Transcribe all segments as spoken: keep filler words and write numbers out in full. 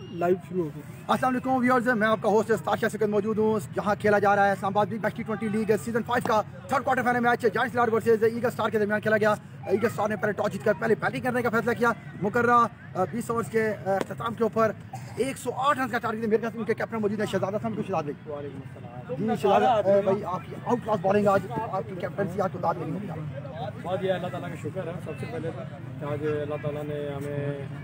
Live शुरू हो गई। अस्सलाम वालेकुम व्यूअर्स, मैं आपका होस्ट ताशा सिकंद मौजूद हूँ। यहाँ खेला जा रहा है Islamabad big bash T twenty league season five का third quarter final match giants Lahore versus eagle star के दरमियान खेला गया। ईगल स्टार ने पहले टॉस जीतकर पहले बैटिंग करने का फैसला किया। मुकर्रा बीस ओवर्स के अख्ताम के ऊपर एक सौ आठ रन का टारगेट है। मेरे पास उनके कैप्टन मौजूद है शहजादा साहब। शहजाद भाई जी, शहजादा भाई आपकी आउट क्लास बॉलिंग आज, आपकी कैप्टनसी आज तो दाद नहीं होगी। बहुत ही अल्लाह ताला का शुक्र है सबसे पहले तो आज अल्लाह ताला ने हमें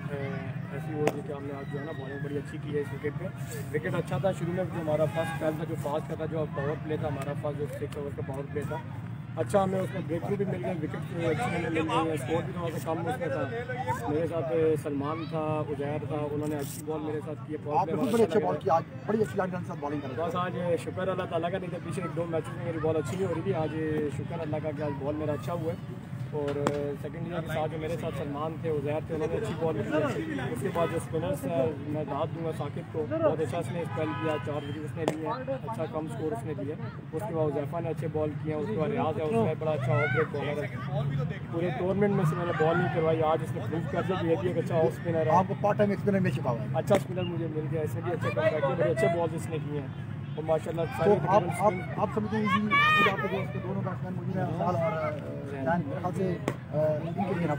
ऐसी वो दी कि हमने आज जो है ना बॉलिंग बड़ी अच्छी की है इस विकेट पे। विकेट अच्छा था शुरू में, जो हमारा फर्स्ट स्पेल था जो फास्ट का था, जो पावर प्ले था हमारा फर्स्ट जो सिक्स ओवर का पावर प्ले था, अच्छा हमें उसमें ब्रेक थ्रू भी मिल गया, विकेट अच्छी हमें मिल गई है। स्कोर भी थोड़ा सा कम उसमें था। मेरे साथ सलमान था, उजैर था, उन्होंने अच्छी बॉल मेरे साथ की। बड़ी अच्छी बॉल की आज, बड़ी अच्छी लाइन के साथ बॉलिंग कर रहा बस आज शुक्र अल्लाह ताला का, नहीं तो पीछे एक दो मैचेस में मेरी बॉल अच्छी नहीं हो रही थी। आज शुक्र अल्लाह का कि आज बॉल मेरा अच्छा हुआ है। और सेकंड ईयर के साथ जो मेरे साथ सलमान थे, उजैर थे, उन्होंने अच्छी बॉल की। उसके बाद जो स्पिनर्स है मैं दाद दूंगा साकिब को, बहुत अच्छा उसने स्पेल किया, चार विकेट उसने लिए, अच्छा कम स्कोर उसने दिए। उसके बाद उजैफा ने अच्छे बॉल किए। उसके बाद रियाज है, उसने बड़ा अच्छा ऑफ ब्रेक बॉलर है। पूरे टूर्नामेंट में से मैंने बॉल नहीं करवाई, आज इसने प्रूव कर दिया कि ये भी एक अच्छा ऑफ स्पिनर है। आपको पार्ट टाइम स्पिनर में छिपा हुआ है, अच्छा स्पिनर मुझे मिल गया, इसने भी अच्छे कम बैक किए, बड़े अच्छे बॉल इसने किए हैं और माशाल्लाह सारे। तो आप आप आप समझते हैं कि आपके जो उसके दोनों बैट्समैन मौजूद हैं साल और ख्याल से इनके लिए ना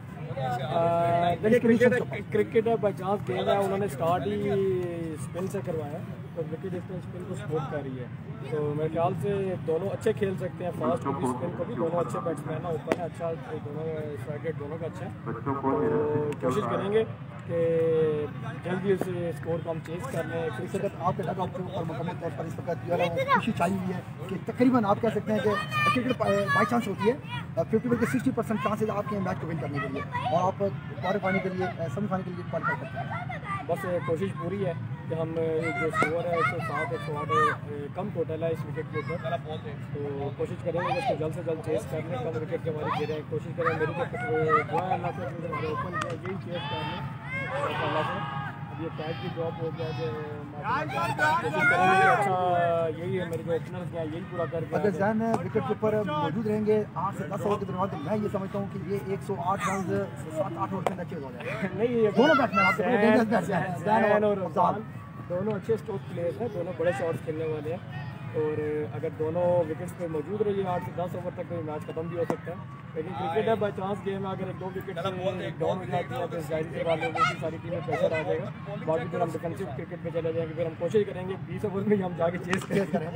पड़ेगा। देखिए क्रिकेट क्रिकेट है, बाई चांस गेम है, उन्होंने स्टार्ट ही स्पिन से करवाया तो विकेट इसमें स्पिन को सपोर्ट कर रही है। तो मेरे ख्याल से दोनों अच्छे खेल सकते हैं, फास्ट को भी स्पिन को भी। दोनों अच्छे बैट्समैन है, ऊपर है अच्छा, दोनों स्ट्राइक रेट दोनों का अच्छा है। तो कोशिश करेंगे कि जल्दी उस स्कोर को हम चेंज कर लें। क्रिकेट आपके लगा के ऊपर मुकम्मल तौर पर इस वक्त जो है कोशिश चाहिए हुई है कि तकरीबन आप कह सकते हैं कि क्रिकेट बाई चांस होती है, फिफ्टी पर सिक्सटी परसेंट चांसेज आपके मैच को विन करने के लिए, और आप क्वार्टर फाइनल के लिए सेमीफाइनल के लिए क्वालिफाई करते हैं। बस कोशिश पूरी है कि हम जो स्कोर है एक सौ सात एक सौ आठ कम टोटल है इस विकेट के ऊपर, तो कोशिश करेंगे कि इसको जल्द से जल्द चेस कर लें, कम विकेट के हमारे गिरे। कोशिश करें मेरी जो दुआ है अल्लाह से हमारे ओपन किया यही चेस कर लें अल्लाह से। अब ये टैग की ड्रॉप हो गया जो कोशिश करेंगे अच्छा, यही है मेरे जो ओपनर्स हैं यही पूरा करके। अगर जहन विकेट के ऊपर मौजूद रहेंगे आठ से दस ओवर के दरमियान, तो मैं ये समझता हूँ कि ये एक सौ आठ रन सात आठ ओवर के अंदर चेज हो जाएगा। नहीं दोनों बैट्समैन और दोनों अच्छे स्ट्रोक प्लेयर्स हैं, दोनों बड़े शॉट्स खेलने वाले हैं। और अगर दोनों विकेट्स पे मौजूद रहिए आठ से दस ओवर तक तो मैच खत्म भी हो सकता है। लेकिन क्रिकेट है, बाई चांस गेम है, अगर एक दो विकेट डाउन हो जाती है तो इस जायरी के वाले की सारी टीमें प्रेशर आ जाएगा। बाकी फिर हम डिफेंसिव क्रिकेट पे चले जाएंगे, फिर हम कोशिश करेंगे बीस ओवर में ही हम जाके चेस चेस करें।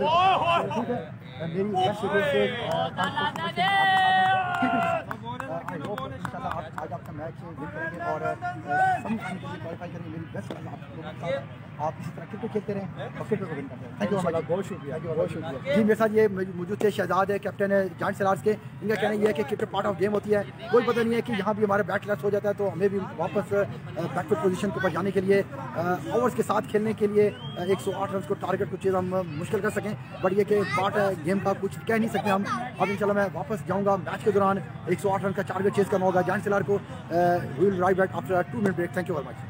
आई होप इंशाल्लाह आप आज आपका मैच विन करेंगे और सेमीफाइनल के लिए क्वालिफाई करेंगे। मेरी बेस्ट आप इसी तरह क्रिकेट खेलते रहें और क्रिकेट को विन करते हैं। थैंक यू बहुत शुक्रिया, बहुत शुक्रिया जी। मेरे साथ ये मौजूद थे शहजाद है, कैप्टन है जायंट्स लाहौर के। इनका कहना यह है कि क्रिकेट पार्ट ऑफ गेम होती है, कोई पता नहीं है कि यहाँ भी हमारा बैट लैस हो जाता है तो हमें भी वापस बैकफुट पोजीशन के ऊपर जाने के लिए ओवर्स के साथ खेलने के लिए एक सौ आठ रन को टारगेट को चीज़ हम मुश्किल कर सकें, बट ये कि पार्ट गेम का कुछ कह नहीं सकते हम। अब इंशाल्लाह मैं वापस जाऊँगा मैच के दौरान एक सौ आठ रन का टारगेट चेज करना होगा जायंट्स लाहौर को। We will right back after two minute break. Thank you very much.